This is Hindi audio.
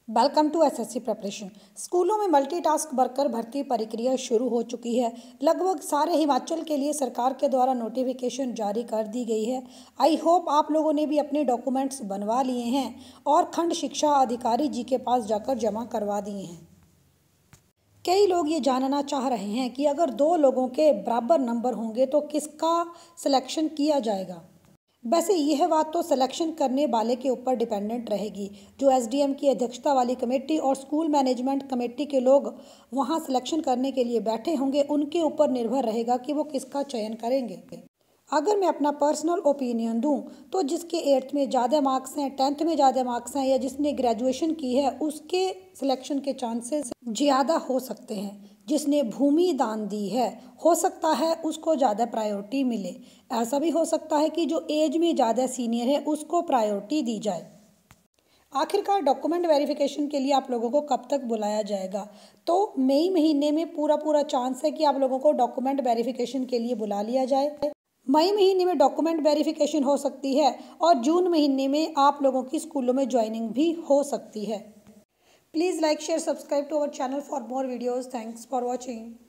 Welcome to SSC preparation. स्कूलों में मल्टीटास्क वर्कर भर्ती प्रक्रिया शुरू हो चुकी है। लगभग सारे हिमाचल के लिए सरकार के द्वारा नोटिफिकेशन जारी कर दी गई है। आई होप आप लोगों ने भी अपने डॉक्यूमेंट्स बनवा लिए हैं और खंड शिक्षा अधिकारी जी के पास जाकर जमा करवा दिए हैं। कई लोग ये जानना चाह रहे हैं कि अगर दो लोगों के बराबर नंबर होंगे तो किसका सिलेक्शन किया जाएगा। वैसे यह बात तो सिलेक्शन करने वाले के ऊपर डिपेंडेंट रहेगी। जो एसडीएम की अध्यक्षता वाली कमेटी और स्कूल मैनेजमेंट कमेटी के लोग वहां सिलेक्शन करने के लिए बैठे होंगे, उनके ऊपर निर्भर रहेगा कि वो किसका चयन करेंगे। अगर मैं अपना पर्सनल ओपिनियन दूं तो जिसके 8th में ज़्यादा मार्क्स हैं, 10th में ज़्यादा मार्क्स हैं या जिसने ग्रेजुएशन की है उसके सिलेक्शन के चांसेस ज़्यादा हो सकते हैं। जिसने भूमि दान दी है हो सकता है उसको ज़्यादा प्रायोरिटी मिले। ऐसा भी हो सकता है कि जो एज में ज़्यादा सीनियर है उसको प्रायोरिटी दी जाए। आखिरकार डॉक्यूमेंट वेरिफिकेशन के लिए आप लोगों को कब तक बुलाया जाएगा? तो मई महीने में पूरा चांस है कि आप लोगों को डॉक्यूमेंट वेरिफिकेशन के लिए बुला लिया जाए। मई महीने में डॉक्यूमेंट वेरिफिकेशन हो सकती है और जून महीने में आप लोगों की स्कूलों में ज्वाइनिंग भी हो सकती है। Please like share subscribe to our channel for more videos. Thanks for watching.